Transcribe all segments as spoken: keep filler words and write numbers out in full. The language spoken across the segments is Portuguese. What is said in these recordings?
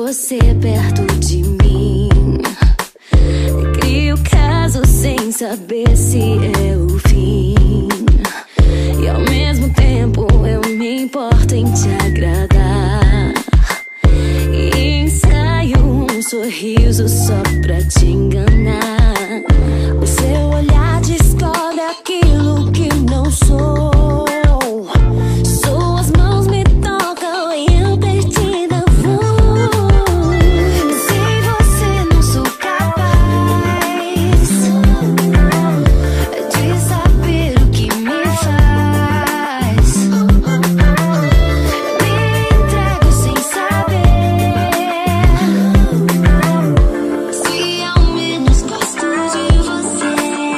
você perto de mim. Crio caso sem saber se é o fim. E ao mesmo tempo eu me importo em te agradar. E ensaio um sorriso só pra te enganar. O seu olhar descobre aquilo que não sou. Suas mãos me tocam e eu perdida vou. Sem você não sou capaz de saber o que me faz. Me entrego sem saber se ao menos gosto de você.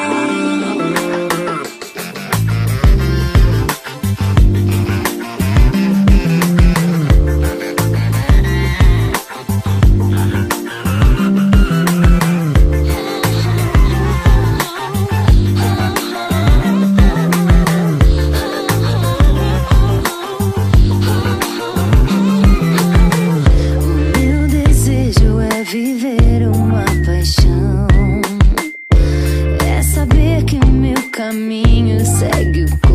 Meu desejo é viver uma paixão, é saber que meu caminho segue o